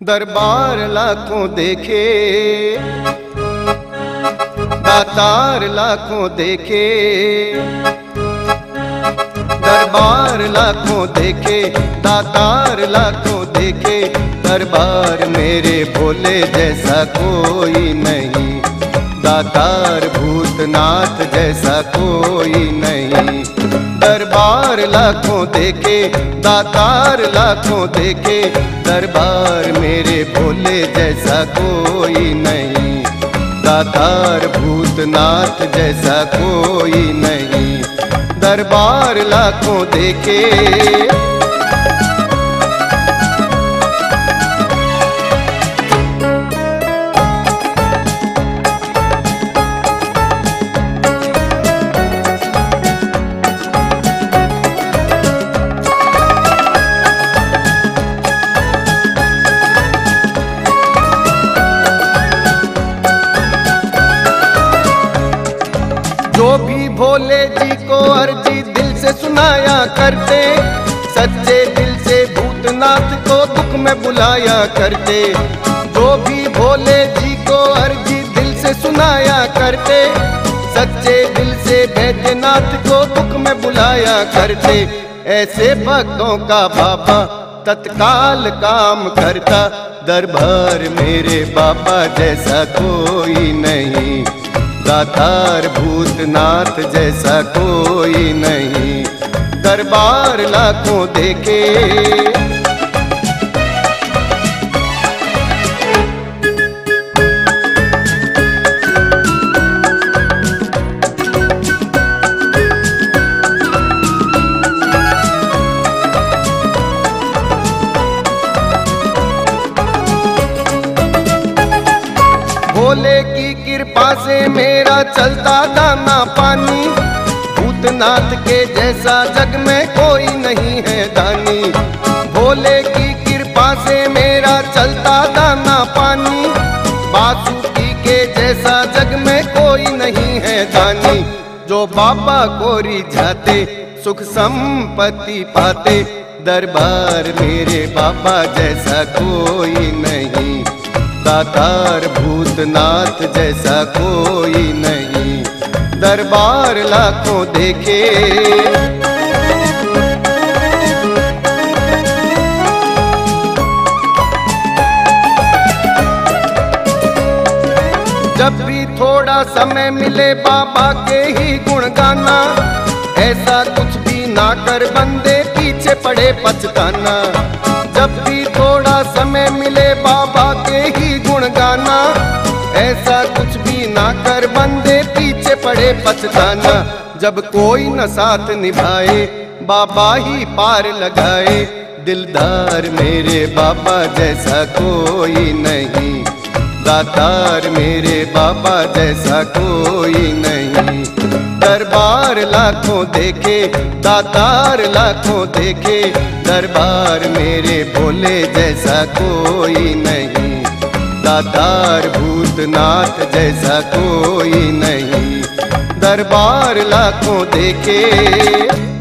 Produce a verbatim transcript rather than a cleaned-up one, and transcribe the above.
दरबार लाखों देखे, दातार लाखों देखे, दरबार लाखों देखे, दातार लाखों देखे, दरबार मेरे भोले जैसा कोई नहीं, दातार भूतनाथ जैसा कोई नहीं। दरबार लाखों देखे, दातार लाखों देखे, दरबार मेरे भोले जैसा कोई नहीं, दातार भूतनाथ जैसा कोई नहीं। दरबार लाखों देखे। जो भी भोले जी को अर्जी दिल से सुनाया करते, सच्चे दिल से भूतनाथ को दुख में बुलाया करते। जो भी भोले जी को अर्जी दिल से सुनाया करते, सच्चे दिल से बैद्यनाथ को दुख में बुलाया करते। ऐसे भक्तों का बाबा तत्काल काम करता, दरबार मेरे बाबा जैसा कोई नहीं, दातार भूतनाथ जैसा कोई नहीं। दरबार लाखों देखे। भोले की कृपा से मेरा चलता दाना पानी, भूतनाथ के जैसा जग में कोई नहीं है दानी। भोले की कृपा से मेरा चलता दाना पानी, बासुकी के जैसा जग में कोई नहीं है दानी। जो बाबा को रिझाते सुख संपत्ति पाते, दरबार मेरे बाबा जैसा कोई नहीं, दातार भूतनाथ जैसा कोई नहीं। दरबार लाखों देखे। जब भी थोड़ा समय मिले बाबा के ही गुण गाना, ऐसा कुछ भी ना कर बंदे पीछे पड़े पछताना। जब भी थोड़ा समय मिले बाबा के ही गुण गाना, ऐसा कुछ भी ना कर बंदे पीछे पड़े पछताना। जब कोई न साथ निभाए बाबा ही पार लगाए, दिलदार मेरे बाबा जैसा कोई नहीं, दातार मेरे बाबा जैसा कोई नहीं। दरबार लाखों देखे, दातार लाखों देखे, दरबार मेरे भोले जैसा कोई नहीं, दातार भूतनाथ जैसा कोई नहीं। दरबार लाखों देखे।